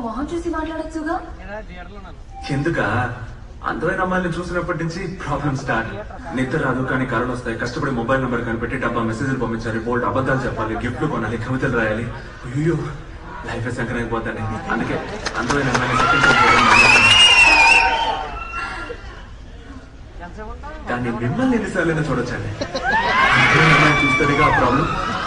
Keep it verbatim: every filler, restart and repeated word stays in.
మొహం చూసి మాట్లాడచ్చుగా. ఎందుక అందమైన అమ్మాయిని చూసినప్పటి నుంచి ప్రాబ్లం స్టార్ట్. నిద్ర రాదు కానీ కళలు వస్తాయి. కష్టపడి మొబైల్ నెంబర్ కనిపెట్టి డబ్బా మెసేజ్లు పంపించాలి, బోల్డ్ అబద్ధాలు చెప్పాలి, గిఫ్ట్లు కొనాలి, కవితలు రాయాలి. అయ్యో లైఫ్ సంకరైపోతాను. అందుకే అందమైన అమ్మాయిని కానీ మిమ్మల్ని ఎన్నిసార్లైనా చూడొచ్చండి. చూస్తేగా ఆ ప్రాబ్లం.